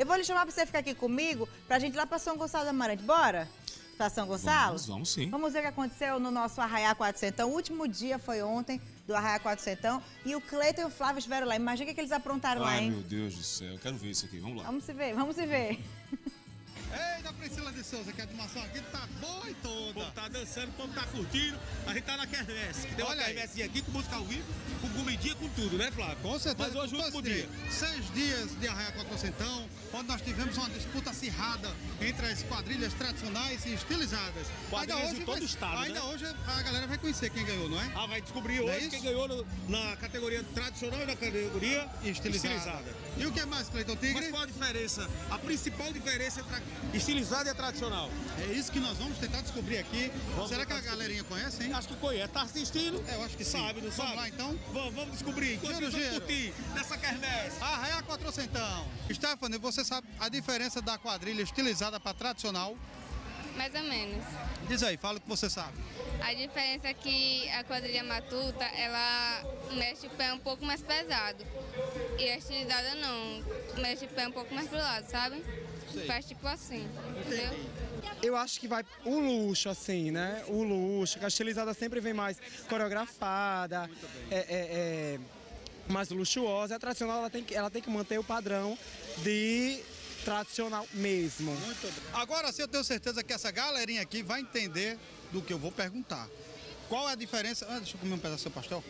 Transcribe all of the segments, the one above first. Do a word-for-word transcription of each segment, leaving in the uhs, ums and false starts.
Eu vou lhe chamar pra você ficar aqui comigo, pra gente ir lá pra São Gonçalo do Amarante. Bora? Pra São Gonçalo? Vamos, vamos sim. Vamos ver o que aconteceu no nosso Arraiá Quatrocentão. O último dia foi ontem do Arraiá Quatrocentão. E o Cleiton e o Flávio estiveram lá. Imagina o que eles aprontaram Ai, lá, hein? meu Deus do céu. Eu quero ver isso aqui. Vamos lá. Vamos se ver, vamos se ver. Eita, Priscila de Souza, que a animação aqui tá boa e toda. O povo tá dançando, o povo tá curtindo. A gente tá na quermesse, que tem uma Olha aí. quermesse aqui com música ao vivo, com comidinha, com tudo, né, Flávio? Com certeza. Mas hoje é o último dia. Seis dias de Arraiá Quatrocentão, onde nós tivemos uma disputa acirrada entre as quadrilhas tradicionais e estilizadas. Quadrilhas de todo vai, o estado, Ainda né? hoje a galera vai conhecer quem ganhou, não é? Ah, vai descobrir Não é hoje isso? quem ganhou no- na categoria tradicional e na categoria Estilizada. estilizada. E o que mais, Cleiton Tigre? Mas qual a diferença? A principal diferença entre a estilizada e a tradicional? É isso que nós vamos tentar descobrir aqui. Vamos Será que a tentar galerinha conhece, hein? Acho que conhece. Tá assistindo? É, eu acho que sim. Sabe, não Vamos sabe? lá, então? Vamos, vamos descobrir. Enquanto Giro, isso, vamos giro. curtir nessa quermesse. Arraiá Quatrocentão. Stephanie, você sabe a diferença da quadrilha estilizada para tradicional? Mais ou menos. Diz aí, fala o que você sabe. A diferença é que a quadrilha matuta, ela mexe o pé um pouco mais pesado. E a estilizada não, mexe o pé um pouco mais pro lado, sabe? Faz tipo assim, entendeu? Eu acho que vai o luxo, assim, né? O luxo, que a estilizada sempre vem mais coreografada, é, é, é mais luxuosa. A tradicional ela tem, que, ela tem que manter o padrão de tradicional mesmo. Agora sim eu tenho certeza que essa galerinha aqui vai entender do que eu vou perguntar. Qual é a diferença... Ah, deixa eu comer um pedaço do seu pastel.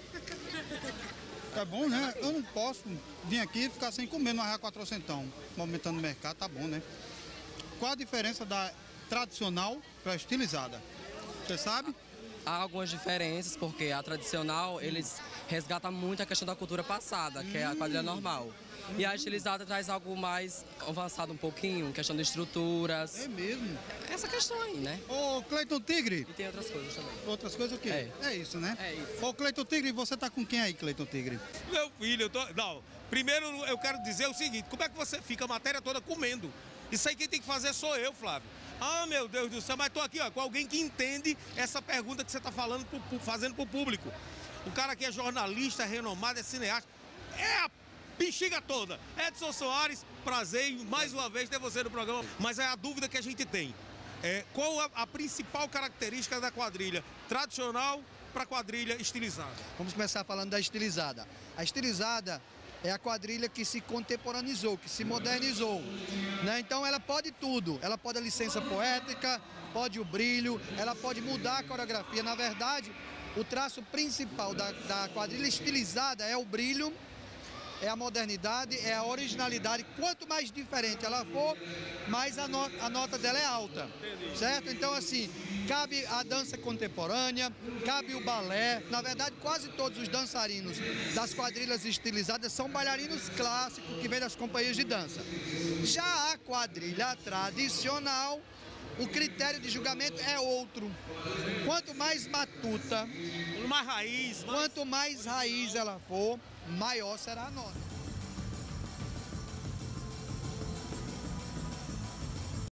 Tá bom, né? Eu não posso vir aqui e ficar sem comer no Arraiá Quatrocentão. Movimentando o mercado, tá bom, né? Qual a diferença da tradicional para a estilizada? Você sabe? Há algumas diferenças, porque a tradicional, eles resgatam muito a questão da cultura passada, que é a quadrilha normal. E a estilizada traz algo mais avançado um pouquinho, questão de estruturas. É mesmo. Essa questão aí, né? Ô, Cleiton Tigre. E tem outras coisas também. Outras coisas o quê? É. É isso, né? É isso. Ô, Cleiton Tigre, você tá com quem aí, Cleiton Tigre? Meu filho, eu tô... Não, primeiro eu quero dizer o seguinte, como é que você fica a matéria toda comendo? Isso aí quem tem que fazer sou eu, Flávio. Ah, meu Deus do céu, mas tô aqui ó, com alguém que entende essa pergunta que você tá falando, pro, pro, fazendo pro público. O cara que é jornalista, renomado, é cineasta, é a bexiga toda. Edson Soares, prazer em mais uma vez ter você no programa. Mas é a dúvida que a gente tem. É, qual a, a principal característica da quadrilha tradicional para quadrilha estilizada? Vamos começar falando da estilizada. A estilizada é a quadrilha que se contemporaneizou, que se modernizou, né? Então ela pode tudo, ela pode a licença poética, pode o brilho, ela pode mudar a coreografia. Na verdade, o traço principal da, da quadrilha estilizada é o brilho, é a modernidade, é a originalidade. Quanto mais diferente ela for, mais a, no, a nota dela é alta, certo? Então, assim, cabe a dança contemporânea, cabe o balé. Na verdade, quase todos os dançarinos das quadrilhas estilizadas são bailarinos clássicos que vêm das companhias de dança. Já a quadrilha tradicional, o critério de julgamento é outro. Quanto mais matuta, Mais raiz, mais... quanto mais raiz ela for, maior será a nota.